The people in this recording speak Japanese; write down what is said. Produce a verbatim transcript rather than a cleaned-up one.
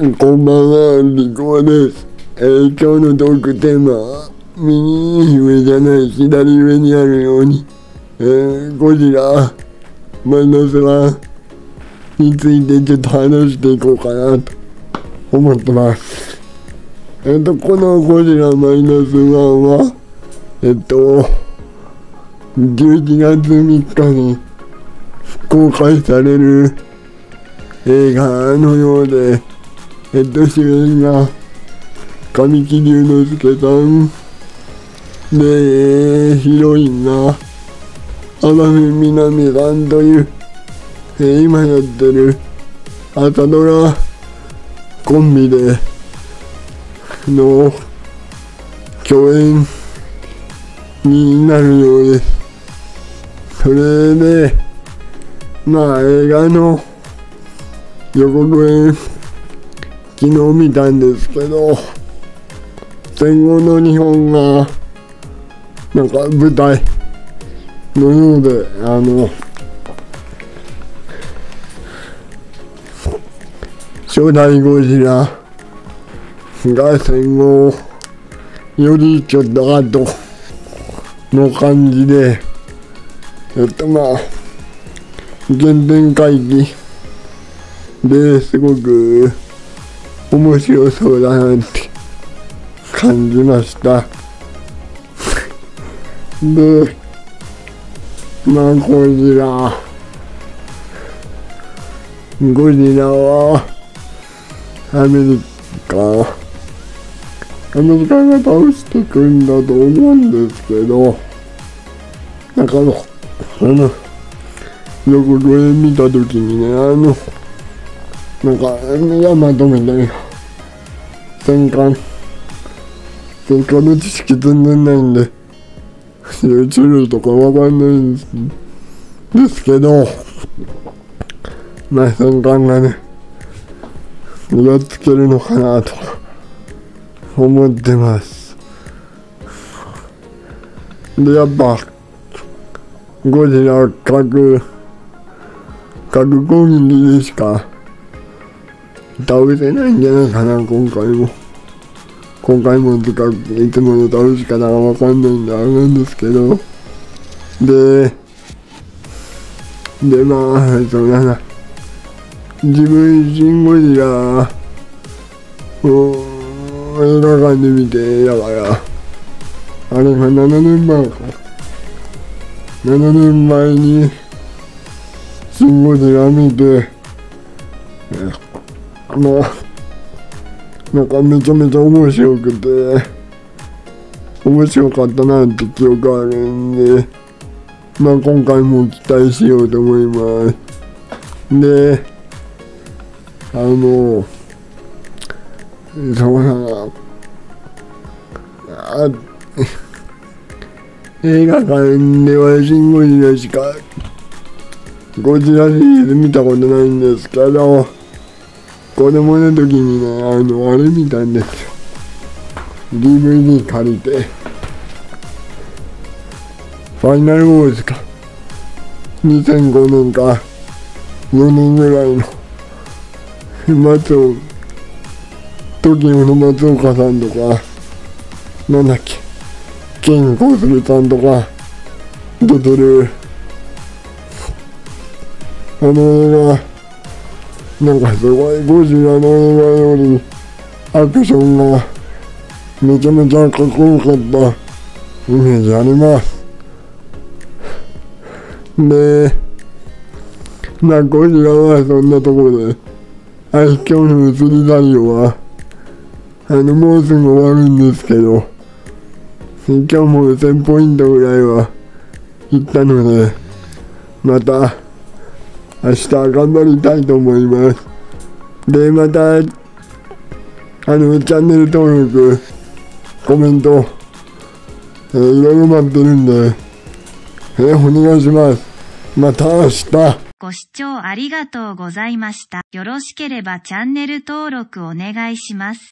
こんばんは、りくです。えー、今日のトークテーマは、右上じゃない左上にあるように、えー、ゴジラ、マイナスワンについてちょっと話していこうかなと思ってます。えっと、このゴジラマイナスワンは、えっと、じゅういちがつみっかに公開される映画のようで、えっと、主演が神木隆之介さんで、ヒロインが天海みなみさんという、えー、今やってる朝ドラコンビでの共演になるようです。それで、まあ映画の予告編昨日見たんですけど、戦後の日本がなんか舞台のようで、あの初代ゴジラが戦後よりちょっと後の感じで、えっとまあ原点回帰ですごく面白そうだなって感じました。で、まあゴジラ、ゴジラはアメリカ、アメリカが倒していくんだと思うんですけど、なんかあの、あの、予告編見たときにね、あの、なんか、ヤマトみたいな、戦艦、戦艦の知識全然ないんで、YouTube とかわかんないんですですけど、まあ戦艦がね、やっつけるのかなと思ってます。で、やっぱ、ゴジラ核、核攻撃でしか、倒せないんじゃないかな、今回も。今回もとか、いつもの倒し方がわかんないんであれなんですけど。で、で、まあ、そうだな。自分、シン・ゴジラを映画館で見て、だから、あれがななねんまえか。ななねんまえに、シン・ゴジラ見て、もう、なんかめちゃめちゃ面白くて、面白かったなって記憶あるんで、まあ今回も期待しようと思います。で、あの、そうだな、あ、映画館ではシン・ゴジラしか、ゴジラシリーズ見たことないんですけど、子供の時にね、あの、あれ見たんですよ。ディーブイディー 借りて、ファイナルウォーズか。にせんごねんかよねんぐらいの、松尾、時の松岡さんとか、なんだっけ、ケンコスルさんとか、出てる、あの映画、なんかすごいゴジラの映画よりアクションがめちゃめちゃかっこよかったイメージあります。で、まあゴジラはそんなところで、はい、今日のスリザリオは、あの、もうすぐ終わるんですけど、今日もせんポイントぐらいは行ったので、また、明日頑張りたいと思います。で、また、あの、チャンネル登録、コメント、えー、いろいろ待ってるんで、えー、お願いします。また明日。 ご視聴ありがとうございました。よろしければチャンネル登録お願いします。